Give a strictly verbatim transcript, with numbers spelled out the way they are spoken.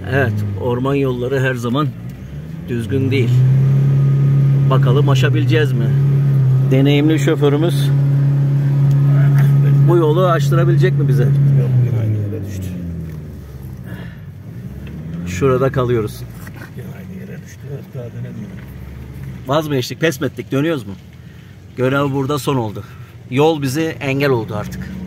Evet, orman yolları her zaman düzgün değil. Bakalım aşabileceğiz mi? Deneyimli şoförümüz bu yolu açtırabilecek mi bize? Yok, yine aynı yere düştü. Şurada kalıyoruz. Yine aynı yere düştü. Evet, daha denemiyorum. Vaz mı geçtik, pes mi ettik, dönüyoruz mu? Görev burada son oldu. Yol bize engel oldu artık.